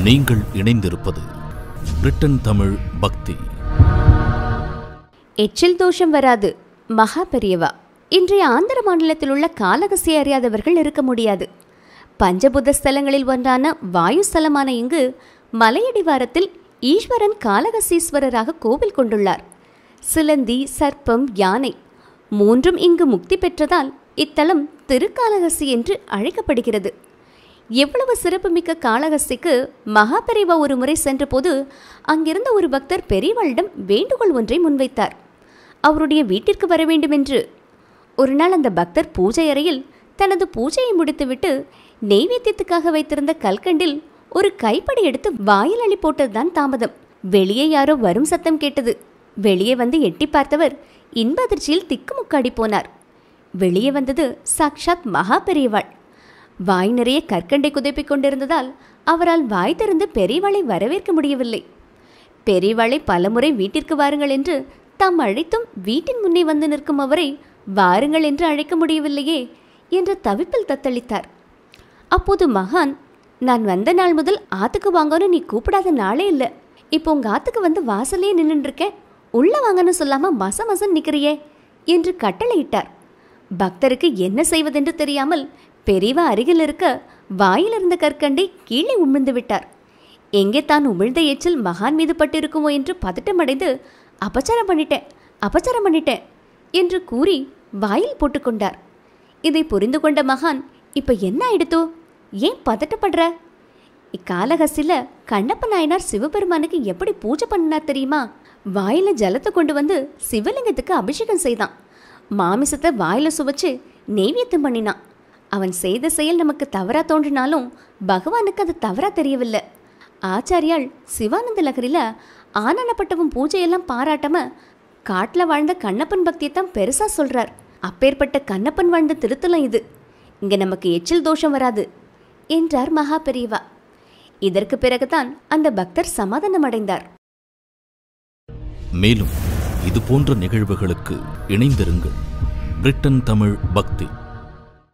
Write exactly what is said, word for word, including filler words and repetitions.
நீங்கள் இணைந்திருப்பது பிரிட்டன் தமிழ் பக்தி. எச்சில் தோஷம் வராது. மகா பெரியவா. இன்றைய ஆந்திர மாநிலத்தில் உள்ள காளகஸ்தியை அறியாதவர்கள் இருக்க முடியாது. பஞ்சபுத ஸ்தலங்களில் ஒன்றான வாயு ஸ்தலமான இங்கு மலையடிவாரத்தில் ஈஸ்வரன் காளகஸ்தீஸ்வரராக கோவில் கொண்டுள்ளார். சிலந்தி, சர்ப்பம், யானை மூன்றும் இங்கு முக்தி பெற்றதால் இத்தலம் திருக்காளகஸ்தி என்று அழைக்கப்படுகிறது. எவ்வளவு சிறப்புமிக்க காளகஸ்திக்கு மகா பெரியவா ஒரு முறை சென்றபோது அங்கிருந்த ஒரு பக்தர் பெரியவாளிடம் வேண்டுகோள் ஒன்றை முன்வைத்தார். அவருடைய வீட்டிற்கு வர வேண்டும் என்று. ஒரு நாள் அந்த பக்தர் பூஜை அறையில் தனது பூஜையை முடித்துவிட்டு நெய்வேத்தியத்துக்காக வைத்திருந்த கல்கண்டில் ஒரு கைப்படி எடுத்து வாயில் அள்ளி போட்டதுதான் தாமதம். வெளியே யாரோ வரும் சத்தம் கேட்டது. வெளியே வந்து எட்டி பார்த்தவர் இன்ப அதிர்ச்சியில் திக்குமுக்காடி போனார். வெளியே வந்தது சாக்ஷாத் மகா பெரியவாள். வாய் நிறைய கற்கண்டை குதைப்பிக் கொண்டிருந்ததால் அவரால் வாய் திறந்து பெரியவாளை வரவேற்க முடியவில்லை. பெரியவாளை பலமுறை வீட்டிற்கு வாருங்கள் என்று தாம் அழைத்தும் வீட்டின் முன்னே வந்து நிற்கும் அவரை வாருங்கள் என்று அழைக்க முடியவில்லையே என்ற தவிப்பில் தத்தளித்தார். அப்போது மகான், நான் வந்த நாள் முதல் ஆத்துக்கு வாங்கன்னு நீ கூப்பிடாத நாளே இல்லை. இப்போ உங்க ஆத்துக்கு வந்து வாசலே நின்றுட்டு இருக்கேன், உள்ள வாங்கன்னு சொல்லாம மச மசன் நிற்கிறியே என்று கட்டளையிட்டார். பக்தருக்கு என்ன செய்வதென்று தெரியாமல் பெரியவா அருகில் இருக்க வாயில் இருந்த கற்கண்டை கீழே உமிழ்ந்து விட்டார். எங்கே தான் உமிழ்ந்த எச்சில் மகான் மீது பட்டிருக்குமோ என்று பதட்டமடைந்து அபச்சாரம் பண்ணிட்டேன் அபச்சாரம் பண்ணிட்டேன் என்று கூறி வாயில் போட்டுக்கொண்டார். இதை புரிந்து கொண்ட மகான், இப்ப என்ன ஆயிடுத்தோ, ஏன் பதட்டப்படுற? இக்காளகஸ்தில கண்ணப்ப நாயனார் சிவபெருமானுக்கு எப்படி பூஜை பண்ணினார் தெரியுமா? வாயில ஜலத்தை கொண்டு வந்து சிவலிங்கத்துக்கு அபிஷேகம் செய்தான். மாமிசத்தை வாயில சுவைச்சு நெய்வேத்தியம் பண்ணினான். அவன் செய்த செயல் நமக்கு தவறா தோன்றினாலும் பகவானுக்கு அது தவறா தெரியவில்லை. ஆச்சாரியால் சிவானந்த லகரில ஆனனப்பட்டவன் பூஜையெல்லாம் பாராட்டாம காட்டில் வாழ்ந்த கண்ணப்பன் பக்தியைத்தான் பெருசா சொல்றார். அப்பேற்பட்ட கண்ணப்பன் வாழ்ந்த திருத்தலம் இது. இங்க நமக்கு எச்சில் தோஷம் வராது என்றார் மகா பெரியவா. இதற்கு பிறகுதான் அந்த பக்தர் சமாதானம் அடைந்தார். மேலும் இது போன்ற நிகழ்வுகளுக்கு இணைந்திருங்கள். பிரிட்டன் தமிழ் பக்தி.